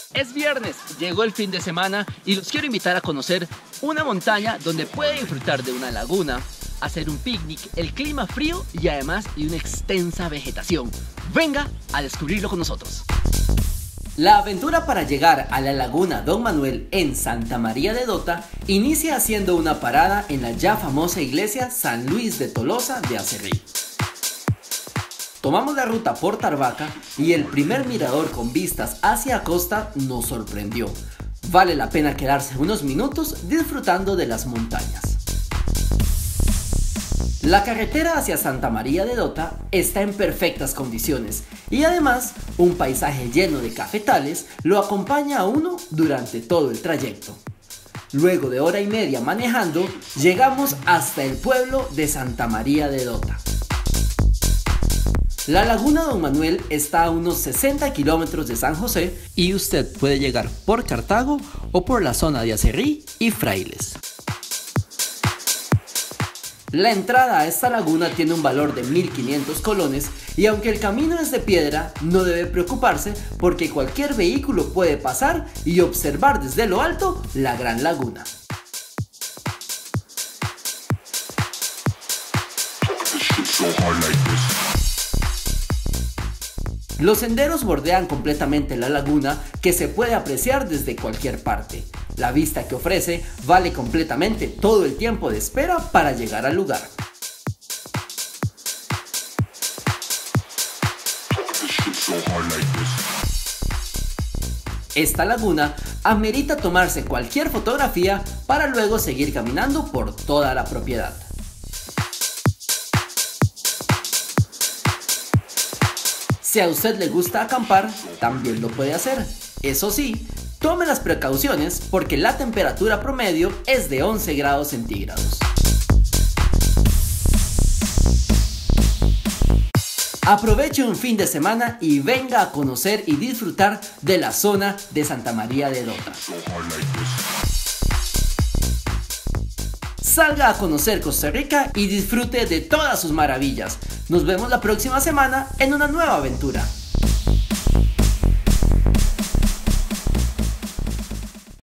Es viernes, llegó el fin de semana y los quiero invitar a conocer una montaña donde puede disfrutar de una laguna, hacer un picnic, el clima frío y además de una extensa vegetación. Venga a descubrirlo con nosotros. La aventura para llegar a la laguna Don Manuel en Santa María de Dota inicia haciendo una parada en la ya famosa iglesia San Luis de Tolosa de Acerrí. Tomamos la ruta por Tarbaca y el primer mirador con vistas hacia costa nos sorprendió. Vale la pena quedarse unos minutos disfrutando de las montañas. La carretera hacia Santa María de Dota está en perfectas condiciones y además un paisaje lleno de cafetales lo acompaña a uno durante todo el trayecto. Luego de hora y media manejando, llegamos hasta el pueblo de Santa María de Dota. La laguna Don Manuel está a unos 60 kilómetros de San José y usted puede llegar por Cartago o por la zona de Acerrí y Frailes. La entrada a esta laguna tiene un valor de 1.500 colones y aunque el camino es de piedra, no debe preocuparse porque cualquier vehículo puede pasar y observar desde lo alto la gran laguna. Los senderos bordean completamente la laguna que se puede apreciar desde cualquier parte. La vista que ofrece vale completamente todo el tiempo de espera para llegar al lugar. Esta laguna amerita tomarse cualquier fotografía para luego seguir caminando por toda la propiedad. Si a usted le gusta acampar, también lo puede hacer. Eso sí, tome las precauciones porque la temperatura promedio es de 11 grados centígrados. Aproveche un fin de semana y venga a conocer y disfrutar de la zona de Santa María de Dota. Salga a conocer Costa Rica y disfrute de todas sus maravillas. Nos vemos la próxima semana en una nueva aventura.